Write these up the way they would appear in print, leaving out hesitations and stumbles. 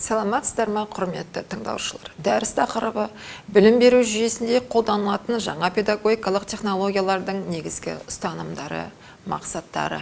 Саламатсыздар ма, құрметті тыңдаушылар. Дәріс тақырыбы білім беру жүйесінде қолданылатын жаңа педагогикалық технологиялардың негізгі ұстанымдары, мақсаттары.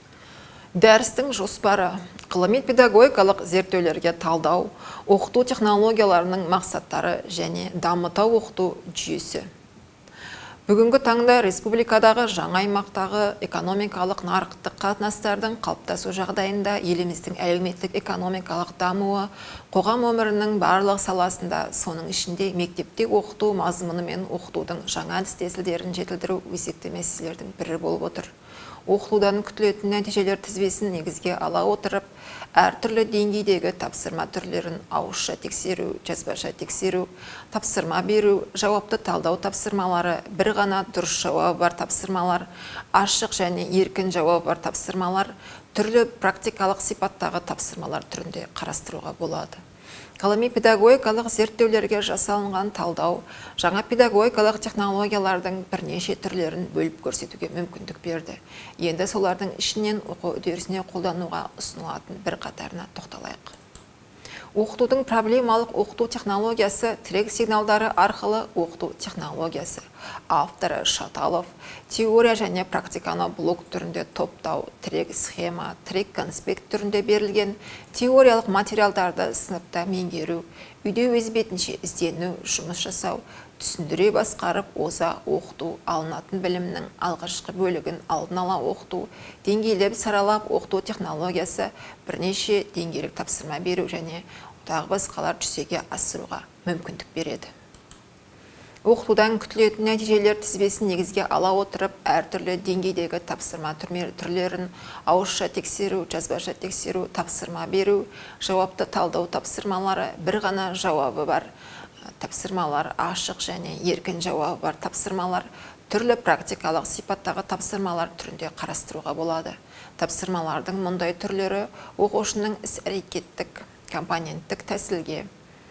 Дәрістің жоспары, ғылыми педагогикалық зерттеулерге талдау, оқыту технологияларының мақсаттары және дамыта оқыту жүйесі. Бүгінгі таңда республикадағы жаңа аймақтағы экономикалық нарықтық қатынастардың қалыптасу жағдайында еліміздің әлеуметтік экономикалық дамуы қоғам өмірінің барлық саласында, соның ішінде мектепте оқыту мазмұны мен оқытудың жаңа әдіс-тәсілдерін жетілдіру өзекті мәселелердің бірі болып отыр. Оқытудан күтілетін нәтижелер тізбесін негізге ала отырып, әртүрлі деңгейдегі тапсырма түрлерін ауызша тексеру, жазбаша тексеру, тапсырма беру, жауапты талдау тапсырмалары, бір ғана дұрыс жауабы бар тапсырмалар, ашық және еркін жауабы бар тапсырмалар, түрлі практикалық сипаттағы тапсырмалар түрінде қарастыруға болады. Ғылыми педагогикалық зерттеулерге жасалынған талдау жаңа педагогикалық технологиялардың бірнеше түрлерін бөліп көрсетуге мүмкіндік берді. Енді солардың ішінен оқу үдерісіне қолдануға ұсынылатын бір қатарына тоқталайық. Оқытудың проблемалық оқыту технологиясы тірек сигналдары арқылы оқыту технологиясы. Авторы Шаталов теория және практиканы блок түрінде топтау, тірек схема, тірек конспект түрінде берілген теориялық материалдарды сыныпта меңгеру, үйде өз бетінше іздену, жұмыс жасау, түсіндіре басқарып, оза оқыту, алынатын білімнің алғашқы бөлігін алдын ала оқыту, деңгейлеп саралап оқыту технологиясы бірнеше деңгейлік тапсырма беру және тағы басқалар жүзеге асыруға мүмкіндік береді. Оқытудан күтілетін нәтижелер тізбесін негізге ала отырып, әртүрлі деңгейдегі тапсырма түрлерін ауызша тексеру, жазбаша тексеру, тапсырма беру, жауапты талдау тапсырмалары, бір ғана жауабы бар тапсырмалар, ашық және еркін жауабы бар тапсырмалар, түрлі практикалық сипаттағы тапсырмалар түрінде қарастыруға болады. Тапсырмалардың мұндай түрлері оқушының іс-әрекеттік компоненттік тәсілге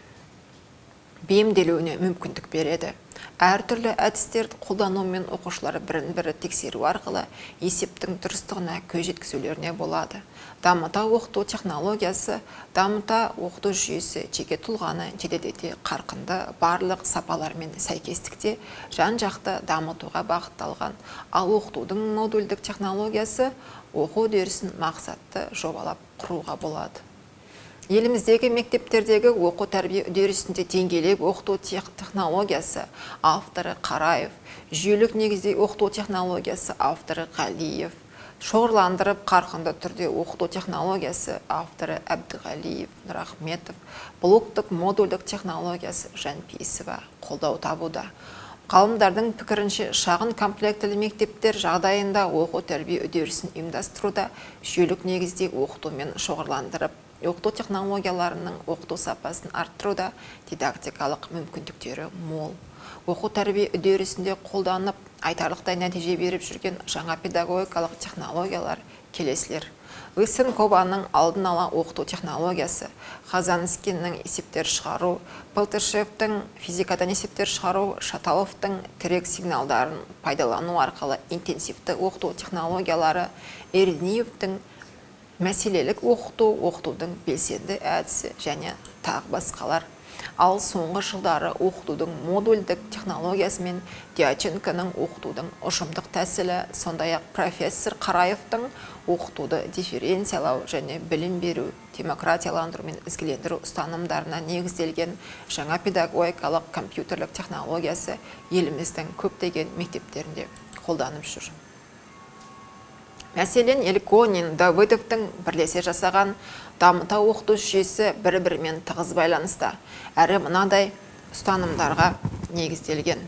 бейімделуіне мүмкіндік береді. Әртүрлі әдістерді қолданумен оқушылар бірін-бірі тексеру арқылы есептің дұрыстығына көз жеткізулеріне болады. Дамыта оқыту технологиясы, дамыта оқыту жүйесі жеке тұлғаны жеделдете қарқынды барлық сапалармен сәйкестікте жан-жақты дамытуға бағытталған, ал оқытудың модульдік технологиясы оқу үдерісін мақсатты жобалап құруға болады. Еліміздегі мектептердегі оқу тәрбие үдерісінде деңгейлеп оқыту технологиясы авторы Қараев, жүйелік негізде оқыту технологиясы авторы Ғалиев, шоғырландырып қарқынды түрде оқыту технологиясы авторы Әбдіғалиев, Нұрахметов, блоктық модульдік технологиясы Жанпейісова қолдау табуда. Ғалымдардың пікірінше шағын комплектілі мектептер жағдайында оқу тәрбие үдерісін ұйымдастыруда жүйелік негізде оқытумен шоғырландырып, оқыту технологияларының оқыту сапасын арттыруда дидактикалық мүмкіндіктері мол. Оқу тәрбие үдерісінде қолданып, айтарлықтай нәтиже беріп жүрген жаңа педагогикалық технологиялар келесілер. Лысенкованың алдын ала оқыту технологиясы, Қазанскиннің есептер шығару, Палтышевтің физикадан есептер шығару, Шаталовтың тірек сигналдарын пайдалану арқылы интенсивті оқыту технологиялары, Ердниевтің мәселелік оқыту, оқытудың белсенді әдісі және тағы басқалар. Ал соңғы жылдары оқытудың модульдік технологиясы мен Дьяченконың оқытудың ұжымдық тәсілі, сондай-ақ профессор Қараевтың оқытуды дифференциялау және білім беру, демократияландыру мен ізгілендіру ұстанымдарына негізделген жаңа педагогикалық компьютерлік технологиясы еліміздің көптеген мектептерінде қолданып жүр. Мәселен, Елконин, Давыдовтың бірлесе жасаған дамыта оқыту жүйесі бір-бірімен тығыз байланыста, әрі мынадай ұстанымдарға негізделген.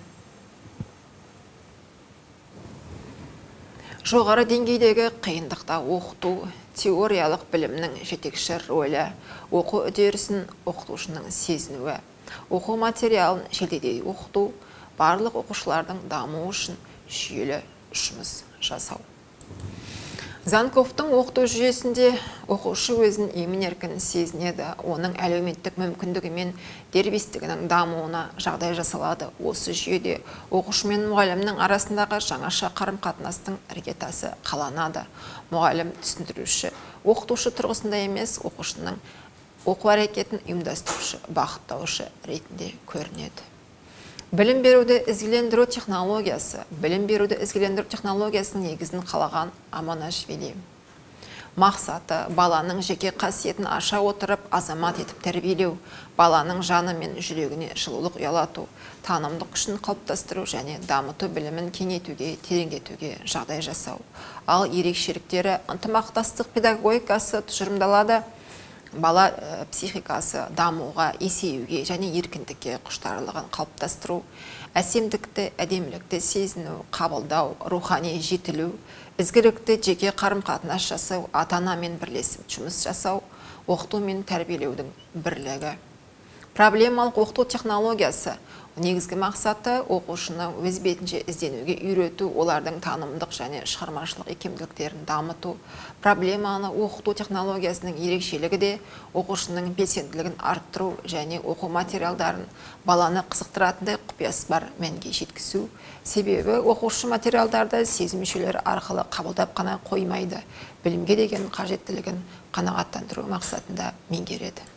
Жоғары деңгейдегі қиындықта оқыту, теориялық білімнің жетекші рөлі, оқу үдерісін оқытушының сезінуі, оқу материалын жеделдей оқыту, барлық оқушылардың дамуы үшін жүйелі жұмыс жасау. Занковтың оқыту жүйесінде оқушы өзін емін-еркін сезінеді, оның әлеуметтік мүмкіндігі мен дербестігінің дамуына жағдай жасалады. Осы жүйеде оқушы мен мұғалімнің арасындағы жаңаша қарым-қатынастың іргетасы қаланады. Мұғалім түсіндіруші, оқытушы тұрғысында емес, оқушының оқу әрекетін ұйымдастырушы, бағыттаушы ретінде көрінеді. Білім беруді ізгілендіру технологиясы. Білім беруді ізгілендіру технологиясының негізін қалаған Аманашвили. Мақсаты баланың жеке қасиетін аша отырып азамат етіп тәрбиелеу, баланың жаны мен жүрегіне жылулық ұялату, танымдық күшін қалыптастыру және дамыту білімін кеңейтуге, тереңдетуге жағдай жасау. Ал ерекшеліктері ынтымақтастық педагогикасы тұжырымдалады. Бала психикасы дамуға, есеюге және еркіндікке құштарлығын қалыптастыру, әсемдікті, әдемілікті сезіну, қабылдау, рухани жетілу, ізгілікті жеке қарым-қатынас жасау, ата-анамен бірлесіп жұмыс жасау, оқыту мен тәрбиелеудің бірлігі. Проблемалық оқыту технологиясы. Негізгі мақсаты оқушыны өз бетінше ізденуге үйрету, олардың танымдық және шығармашылық икемділіктерін дамыту. Проблеманы оқыту технологиясының ерекшелігі де оқушының белсенділігін арттыру және оқу материалдарын баланы қызықтыратындай құпиясы бар мәнге жеткізу. Себебі оқушы материалдарды сезім мүшелері арқылы қабылдап қана қоймайды, білімге деген қажеттілігін қанағаттандыру мақсатында меңгереді.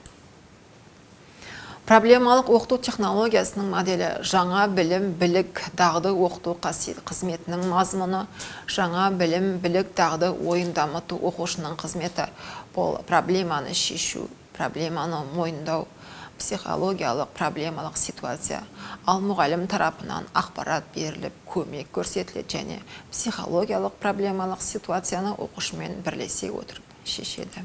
Проблемалық оқыту технологиясының моделі жаңа білім, білік, дағды оқыту қызметінің мазмұны, жаңа білім, білік, дағды ойын дамыту оқушының қызметі. Бұл проблеманы шешу, проблеманы мойындау, психологиялық проблемалық ситуация. Ал мұғалім тарапынан ақпарат беріліп, көмек көрсетіледі және психологиялық проблемалық ситуацияны оқушымен бірлесе отырып шешеді.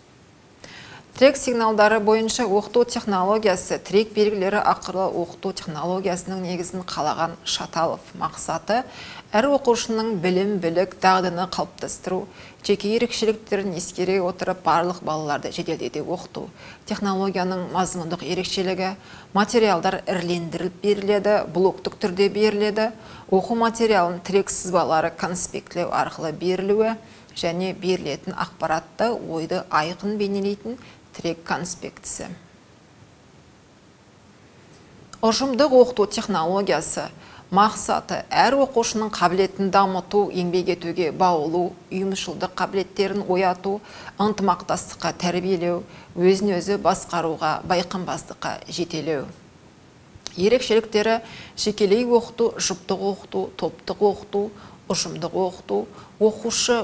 Тірек сигналдары бойынша оқыту технологиясы. Тірек белгілері ақылы оқыту технологиясының негізін қалаған Шаталов. Мақсаты әр оқушының білім, білік, дағдыны қалыптастыру, жеке ерекшеліктерін ескере отырып барлық балаларды жеделдете оқыту. Технологияның мазмұндық ерекшелігі: материалдар ірілендіріліп беріледі, блоктық түрде беріледі, оқу материалын тірек сызбалары конспектлеу арқылы берілуі және берілетін ақпаратты ойды айқын бейнелейтін тірек конспектісі. Ұжымдық оқыту технологиясы. Мақсаты әр оқушының қабілетін дамыту, еңбек етуге баулу, ұйымшылдық қабілеттерін ояту, ынтымақтастыққа тәрбиелеу, өзін-өзі басқаруға, байқампаздыққа жетелеу. Ерекшеліктері: жекелей оқыту, жұптық оқыту, топтық оқыту, ұжымдық оқыту, оқушы,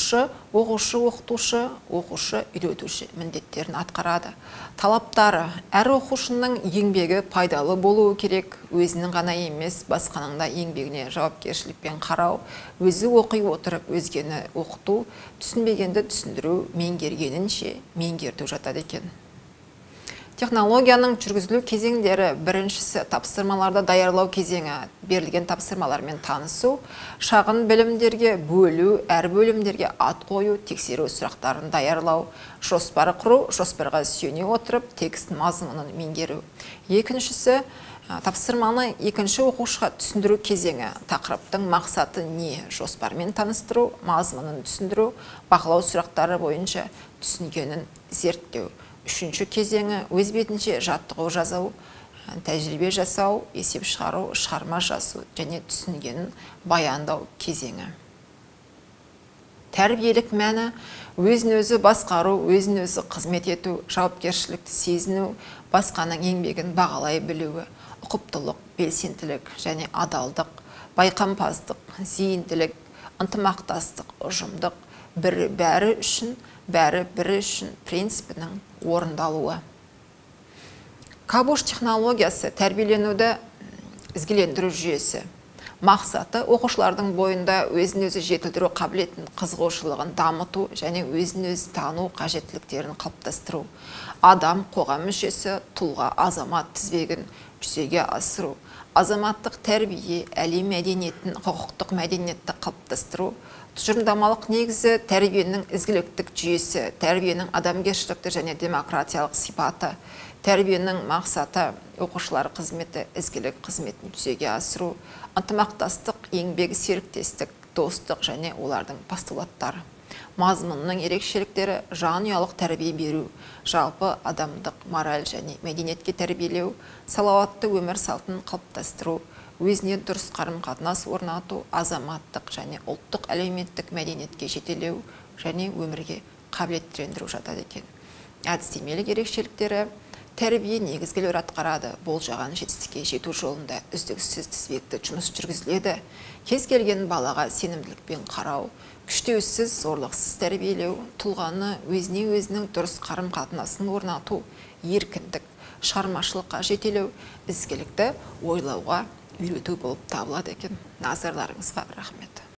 оқытушы, оқушы, үйретуші міндеттерін атқарады. Талаптары: әр оқушының еңбегі пайдалы болуы керек, өзінің ғана емес, басқаның да еңбегіне жауапкершілікпен қарау, өзі оқи отырып өзгені оқыту, түсінбегенді түсіндіру, меңгергенінше меңгерту жатады екен. Технологияның жүргізілу кезеңдері: біріншісі тапсырмаларды даярлау кезеңі, берілген тапсырмалармен танысу, шағын білімдерге бөлу, әр бөлімдерге ат қою, тексеру сұрақтарын даярлау, жоспар құру, жоспарға сүйене отырып текст мазмұнын меңгеру. Екіншісі тапсырманы екінші оқушыға түсіндіру кезеңі, тақырыптың мақсаты не, жоспармен таныстыру, мазмұнын түсіндіру, бақылау сұрақтары бойынша түсінгенін зерттеу. Үшінші кезеңі өз бетінше жаттығу жазу, тәжірибе жасау, есеп шығару, шығарма жазу және түсінгенін баяндау кезеңі. Тәрбиелік мәні: өзін-өзі басқару, өзін-өзі қызмет ету, жауапкершілікті сезіну, басқаның еңбегін бағалай білуі, ұқыптылық, белсенділік және адалдық, байқампаздық, зейінділік, ынтымақтастық, ұжымдық, бәрі үшін, бәрі бірі үшін принципінің орындалуы. Кабуш технологиясы. Тәрбиеленуді ізгілендіру жүйесі. Мақсаты оқушылардың бойында өзін-өзі жетілдіру қабілетін, қызығушылығын дамыту және өзін-өзі тану қажеттіліктерін қалыптастыру. Адам, қоғам мүшесі, тұлға, азамат тізбегін жүзеге асыру. Азаматтық тәрбие, әлем мәдениетін, құқықтық мәдениетті қалыптастыру. Тұжырымдамалық негізі: тәрбиенің ізгіліктік жүйесі, тәрбиенің адамгершілікті және демократиялық сипаты. Тәрбиенің мақсаты: оқушылар қызметі, ізгілік қызметін жүзеге асыру, ынтымақтастық, еңбек, серіктестік, достық және олардың постулаттары. Мазмұнның ерекшеліктері: жанұялық тәрбие беру, жалпы адамдық мораль және мәдениетке тәрбиелеу, салауатты өмір салтын қалыптастыру, өзіне дұрыс қарым-қатынас орнату, азаматтық және ұлттық әлеуметтік мәдениетке жетелеу және өмірге қабілеттендіру жатады екен. әдістемелік ерекшеліктері, тәрбие негізгі рөл атқарады. Болжаған жетістікке жету жолында үздіксіз тізбекті жұмыс жүргізіледі. Кез келген балаға сенімділікпен қарау, күштеусіз, зорлықсыз тәрбиелеу, тұлғаны өзіне өзінің дұрыс қарым-қатынасын орнату, еркіндік, шығармашылыққа жетелеу, ізгілікті ойлауға үйрету болып табылады екен. Назарларыңызға рахмет.